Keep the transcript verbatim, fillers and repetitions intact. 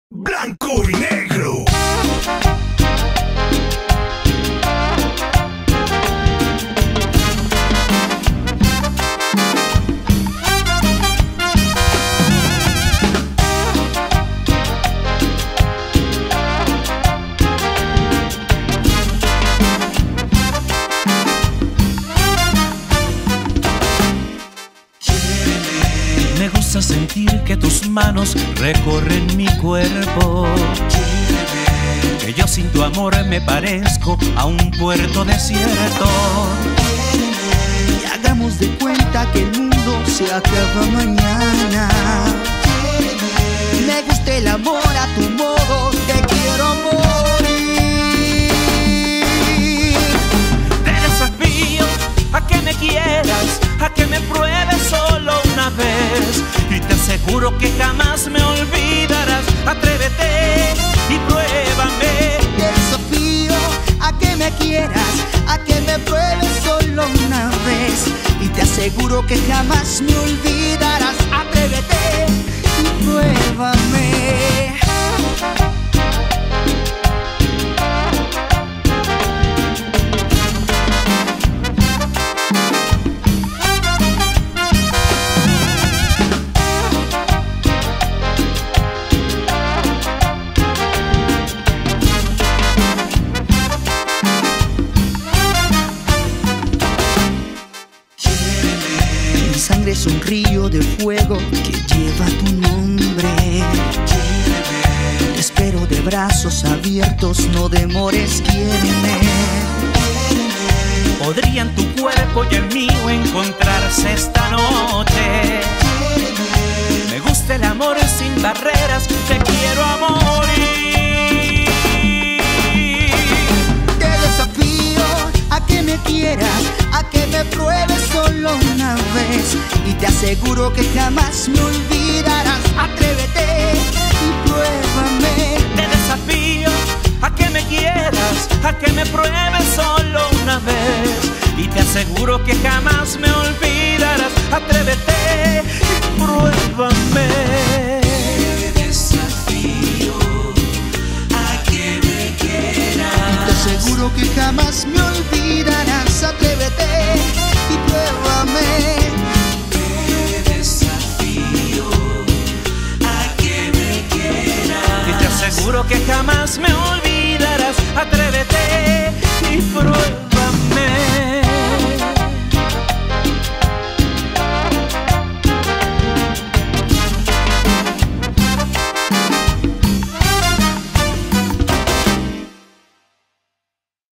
Blanco y negro. Me gusta sentir que tus manos recorren mi cuerpo, que yo sin tu amor me parezco a un puerto desierto. Y hagamos de cuenta que el mundo se acaba mañana. Me gusta el amor a tu modo, te quiero morir. Te desafío a que me quieras, a que me pruebes solo una vez, y te aseguro que jamás me olvidarás. Atrévete y pruébame. Te desafío a que me quieras, a que me pruebes solo una vez, y te aseguro que jamás me olvidarás. Atrévete y pruébame. Mi sangre es un río de fuego que lleva tu nombre. Te espero de brazos abiertos, no demores, quiéreme. Podrían tu cuerpo y el mío encontrarse esta noche. Me gusta el amor sin barreras, te quiero a morir. Te desafío a que me quieras, a que me pruebes solo una vez, y te aseguro que jamás me olvidarás. Atrévete y pruébame. Te desafío a que me quieras, a que me pruebes solo una vez, y te aseguro que jamás me olvidarás. Atrévete y pruébame. Te desafío a que me quieras, Te aseguro que jamás me olvidarás. Atrévete y pruébame. te desafío a que me quieras, y te aseguro que jamás me olvidarás. Atrévete